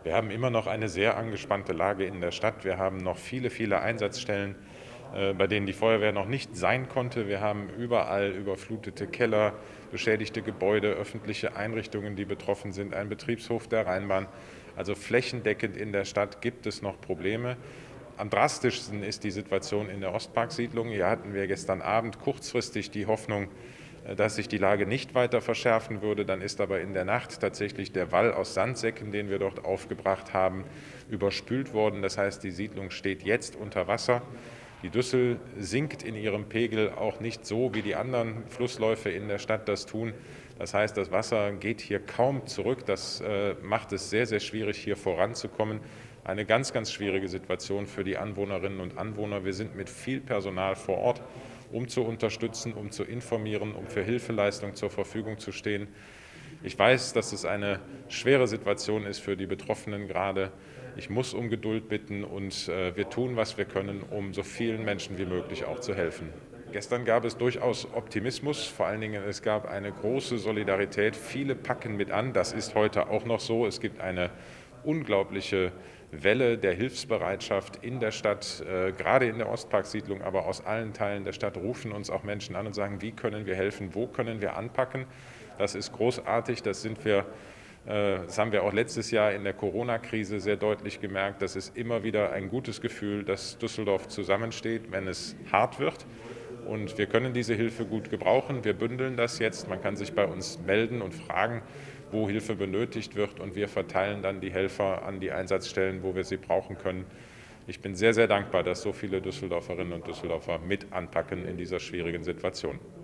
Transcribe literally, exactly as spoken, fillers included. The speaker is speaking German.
Wir haben immer noch eine sehr angespannte Lage in der Stadt. Wir haben noch viele, viele Einsatzstellen, äh, bei denen die Feuerwehr noch nicht sein konnte. Wir haben überall überflutete Keller, beschädigte Gebäude, öffentliche Einrichtungen, die betroffen sind, ein Betriebshof der Rheinbahn. Also flächendeckend in der Stadt gibt es noch Probleme. Am drastischsten ist die Situation in der Ostparksiedlung. Hier hatten wir gestern Abend kurzfristig die Hoffnung, dass sich die Lage nicht weiter verschärfen würde. Dann ist aber in der Nacht tatsächlich der Wall aus Sandsäcken, den wir dort aufgebracht haben, überspült worden. Das heißt, die Siedlung steht jetzt unter Wasser. Die Düssel sinkt in ihrem Pegel auch nicht so, wie die anderen Flussläufe in der Stadt das tun. Das heißt, das Wasser geht hier kaum zurück. Das äh, macht es sehr, sehr schwierig, hier voranzukommen. Eine ganz, ganz schwierige Situation für die Anwohnerinnen und Anwohner. Wir sind mit viel Personal vor Ort, um zu unterstützen, um zu informieren, um für Hilfeleistung zur Verfügung zu stehen. Ich weiß, dass es eine schwere Situation ist für die Betroffenen gerade. Ich muss um Geduld bitten und äh, wir tun, was wir können, um so vielen Menschen wie möglich auch zu helfen. Gestern gab es durchaus Optimismus, vor allen Dingen es gab eine große Solidarität. Viele packen mit an, das ist heute auch noch so. Es gibt eine unglaubliche Welle der Hilfsbereitschaft in der Stadt, äh, gerade in der Ostparksiedlung, aber aus allen Teilen der Stadt rufen uns auch Menschen an und sagen, wie können wir helfen, wo können wir anpacken. Das ist großartig, das sind wir, äh, das haben wir auch letztes Jahr in der Corona-Krise sehr deutlich gemerkt. Das ist immer wieder ein gutes Gefühl, dass Düsseldorf zusammensteht, wenn es hart wird. Und wir können diese Hilfe gut gebrauchen. Wir bündeln das jetzt. Man kann sich bei uns melden und fragen, wo Hilfe benötigt wird. Und wir verteilen dann die Helfer an die Einsatzstellen, wo wir sie brauchen können. Ich bin sehr, sehr dankbar, dass so viele Düsseldorferinnen und Düsseldorfer mit anpacken in dieser schwierigen Situation.